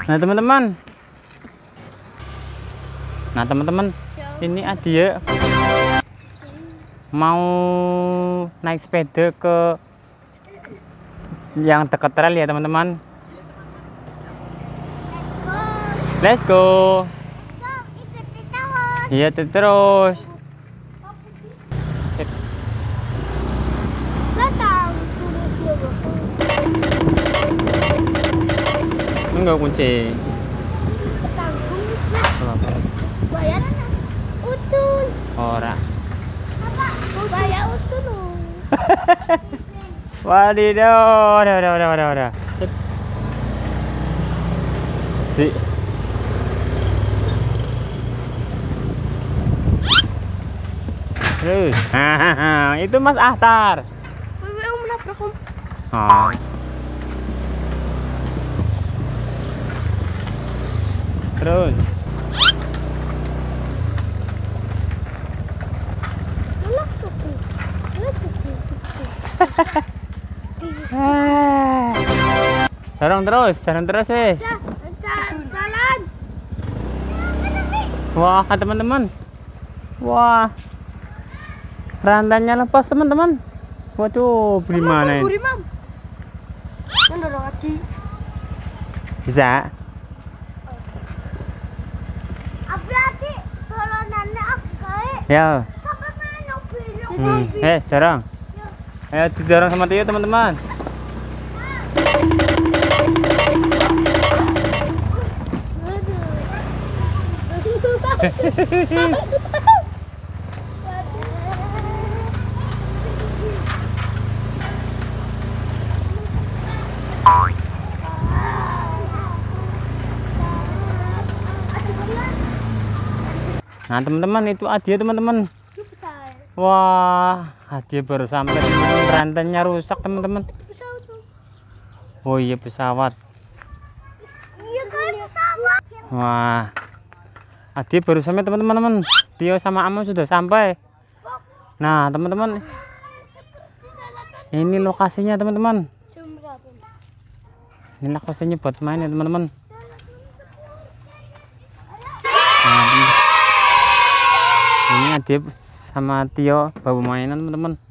Nah teman-teman, ini Adia mau naik sepeda ke yang dekat rel ya teman-teman. Let's go. Iya terus. Enggak kunci. Bayar ucul. Ora. Bayar ucul. Wadidaw, udah. Si. Terus. Itu Mas Ahtar. Yang menabrak om. Oh. Terus. Dorong terus wes. Jalan. Wah teman-teman, wah rantainya lepas teman-teman. Waduh, gimana ini? Dorong lagi. Bisa? Hati tolonannya kayak. Ya. Sampai mana belok. Dorong. Ayo didorong sama Tio teman-teman. Nah teman-teman, itu Adia teman-teman. Wah, Adia baru sampai teman-teman, rantainya rusak teman-teman. Oh iya pesawat. Iya kan pesawat. Wah, Adia baru sampai teman-teman. Tio sama Amo sudah sampai. Nah teman-teman, ini lokasinya teman-teman. Ini lokasinya buat main ya teman-teman. Ini Adia sama Tio bawa mainan teman-teman.